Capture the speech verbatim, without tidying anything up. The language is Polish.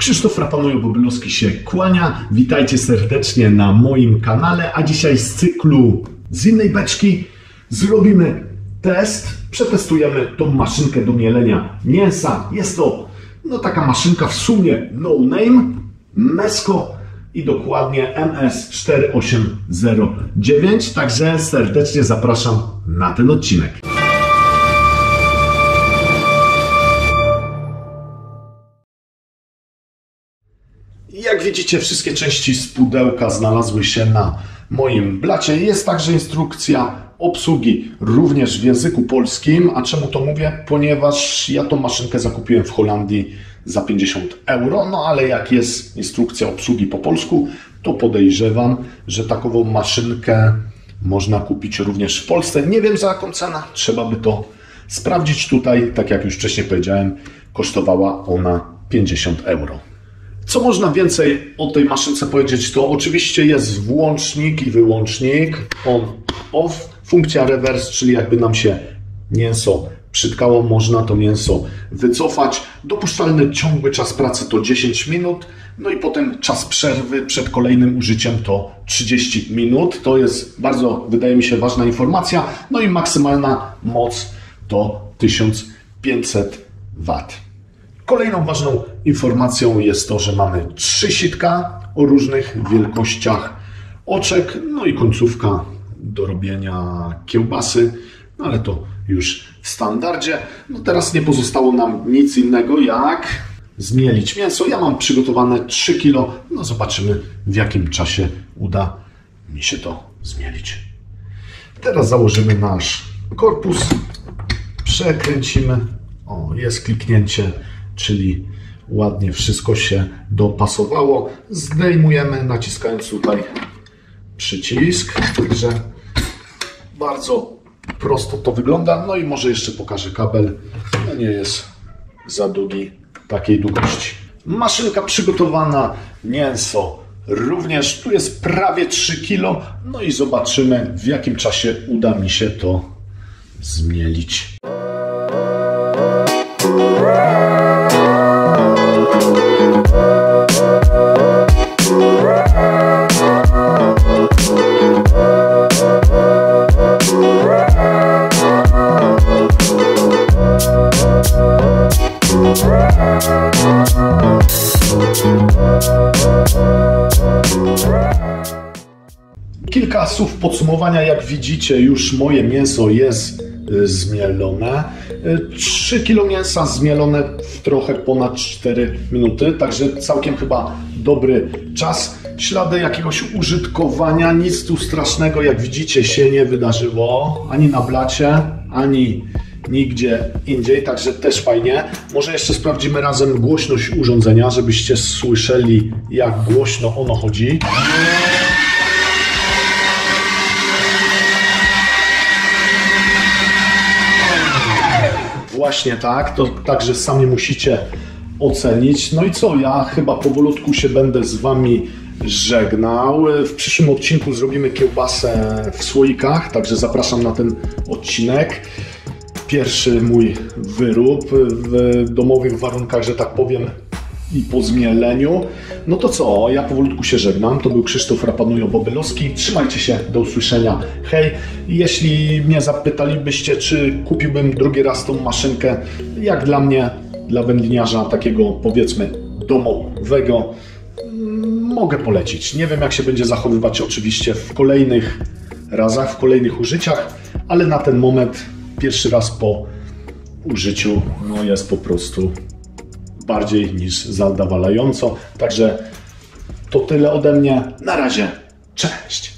Krzysztof Rapanujo-Bobylowski się kłania. Witajcie serdecznie na moim kanale, a dzisiaj z cyklu z innej beczki zrobimy test. Przetestujemy tą maszynkę do mielenia mięsa. Jest to no, taka maszynka w sumie no name, Mesko i dokładnie M S cztery osiem zero dziewięć. Także serdecznie zapraszam na ten odcinek. Jak widzicie, wszystkie części z pudełka znalazły się na moim blacie. Jest także instrukcja obsługi, również w języku polskim. A czemu to mówię? Ponieważ ja tą maszynkę zakupiłem w Holandii za pięćdziesiąt euro. No ale jak jest instrukcja obsługi po polsku, to podejrzewam, że takową maszynkę można kupić również w Polsce. Nie wiem za jaką cenę, trzeba by to sprawdzić. Tutaj, tak jak już wcześniej powiedziałem, kosztowała ona pięćdziesiąt euro. Co można więcej o tej maszynce powiedzieć, to oczywiście jest włącznik i wyłącznik, on, off, funkcja reverse, czyli jakby nam się mięso przytkało, można to mięso wycofać. Dopuszczalny ciągły czas pracy to dziesięć minut, no i potem czas przerwy przed kolejnym użyciem to trzydzieści minut. To jest bardzo, wydaje mi się, ważna informacja. No i maksymalna moc to tysiąc pięćset watów. Kolejną ważną informacją jest to, że mamy trzy sitka o różnych wielkościach oczek, no i końcówka do robienia kiełbasy, no ale to już w standardzie. No teraz nie pozostało nam nic innego jak zmielić mięso. Ja mam przygotowane trzy kilo, no zobaczymy w jakim czasie uda mi się to zmielić. Teraz założymy nasz korpus, przekręcimy, o jest kliknięcie, czyli ładnie wszystko się dopasowało. Zdejmujemy, naciskając tutaj przycisk. Także bardzo prosto to wygląda. No i może jeszcze pokażę kabel. No nie jest za długi, takiej długości. Maszynka przygotowana, mięso również. Tu jest prawie trzy kilo. No i zobaczymy, w jakim czasie uda mi się to zmielić. Kilka słów podsumowania. Jak widzicie, już moje mięso jest zmielone. trzy kilo mięsa zmielone w trochę ponad cztery minuty, także całkiem chyba dobry czas. Ślady jakiegoś użytkowania, nic tu strasznego, jak widzicie, się nie wydarzyło. Ani na blacie, ani nigdzie indziej, także też fajnie. Może jeszcze sprawdzimy razem głośność urządzenia, żebyście słyszeli, jak głośno ono chodzi. Właśnie tak, to także sami musicie ocenić. No i co, ja chyba powolutku się będę z Wami żegnał. W przyszłym odcinku zrobimy kiełbasę w słoikach, także zapraszam na ten odcinek. Pierwszy mój wyrób w domowych warunkach, że tak powiem, i po zmieleniu. No to co, ja powolutku się żegnam. To był Krzysztof Rapanujo-Bobylowski. Trzymajcie się, do usłyszenia. Hej, jeśli mnie zapytalibyście, czy kupiłbym drugi raz tą maszynkę, jak dla mnie, dla wędliniarza takiego, powiedzmy, domowego, mogę polecić. Nie wiem, jak się będzie zachowywać oczywiście w kolejnych razach, w kolejnych użyciach, ale na ten moment, pierwszy raz po użyciu, no jest po prostu bardziej niż zadowalająco. Także to tyle ode mnie. Na razie. Cześć!